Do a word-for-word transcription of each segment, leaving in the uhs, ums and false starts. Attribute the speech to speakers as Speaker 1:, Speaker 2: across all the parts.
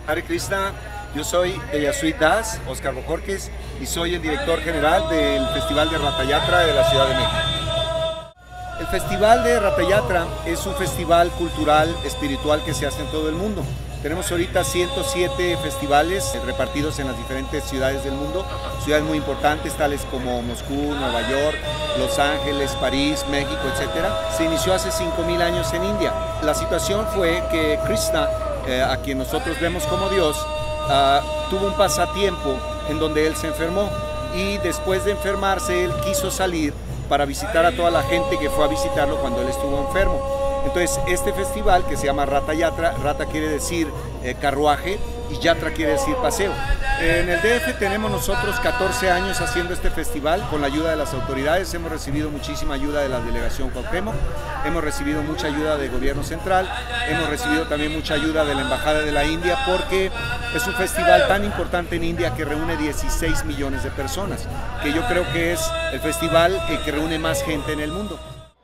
Speaker 1: Hare Krishna, yo soy Tejasvi Das, Oscar Bojorquez, y soy el director general del Festival de Ratha Yatra de la Ciudad de México. El Festival de Ratha Yatra es un festival cultural, espiritual que se hace en todo el mundo. Tenemos ahorita ciento siete festivales repartidos en las diferentes ciudades del mundo, ciudades muy importantes tales como Moscú, Nueva York, Los Ángeles, París, México, etcétera. Se inició hace cinco mil años en India. La situación fue que Krishna, eh, a quien nosotros vemos como Dios, uh, tuvo un pasatiempo en donde él se enfermó y después de enfermarse él quiso salir para visitar a toda la gente que fue a visitarlo cuando él estuvo enfermo. Entonces este festival, que se llama Ratha Yatra, Ratha quiere decir eh, carruaje y Yatra quiere decir paseo. En el D F tenemos nosotros catorce años haciendo este festival con la ayuda de las autoridades. Hemos recibido muchísima ayuda de la delegación Cuauhtémoc, hemos recibido mucha ayuda del gobierno central, hemos recibido también mucha ayuda de la Embajada de la India, porque es un festival tan importante en India que reúne dieciséis millones de personas, que yo creo que es el festival que reúne más gente en el mundo.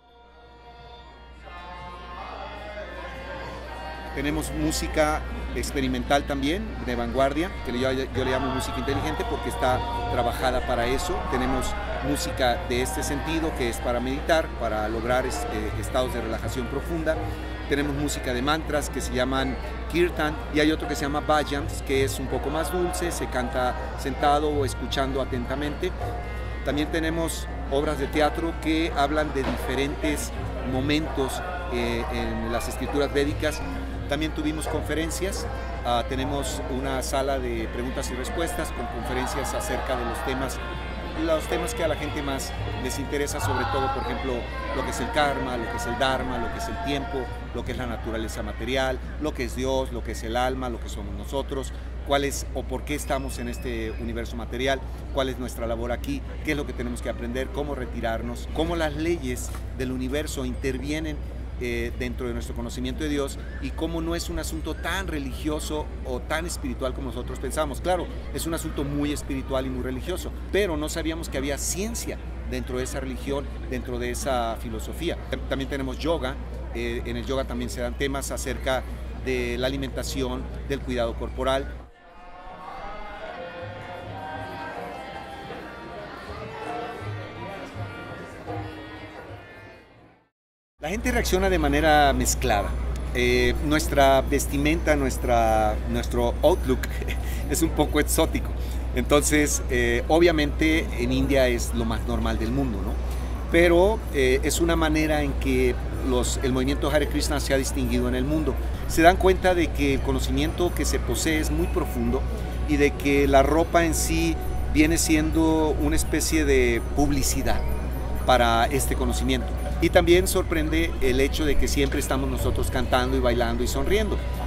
Speaker 1: Tenemos música experimental también, de vanguardia, que yo, yo le llamo música inteligente porque está trabajada para eso. Tenemos música de este sentido, que es para meditar, para lograr eh, estados de relajación profunda. Tenemos música de mantras que se llaman kirtan, y hay otro que se llama bhajans, que es un poco más dulce, se canta sentado o escuchando atentamente. También tenemos obras de teatro que hablan de diferentes momentos eh, en las escrituras védicas. También tuvimos conferencias, uh, tenemos una sala de preguntas y respuestas con conferencias acerca de los temas, los temas que a la gente más les interesa, sobre todo, por ejemplo, lo que es el karma, lo que es el dharma, lo que es el tiempo, lo que es la naturaleza material, lo que es Dios, lo que es el alma, lo que somos nosotros, cuál es o por qué estamos en este universo material, cuál es nuestra labor aquí, qué es lo que tenemos que aprender, cómo retirarnos, cómo las leyes del universo intervienen Eh, dentro de nuestro conocimiento de Dios, y cómo no es un asunto tan religioso o tan espiritual como nosotros pensamos. Claro, es un asunto muy espiritual y muy religioso, pero no sabíamos que había ciencia dentro de esa religión, dentro de esa filosofía. También tenemos yoga, eh, en el yoga también se dan temas acerca de la alimentación, del cuidado corporal. La gente reacciona de manera mezclada. Eh, nuestra vestimenta, nuestra, nuestro outlook es un poco exótico. Entonces, eh, obviamente en India es lo más normal del mundo, ¿no? Pero eh, es una manera en que los, el movimiento Hare Krishna se ha distinguido en el mundo. Se dan cuenta de que el conocimiento que se posee es muy profundo y de que la ropa en sí viene siendo una especie de publicidad para este conocimiento. Y también sorprende el hecho de que siempre estamos nosotros cantando y bailando y sonriendo.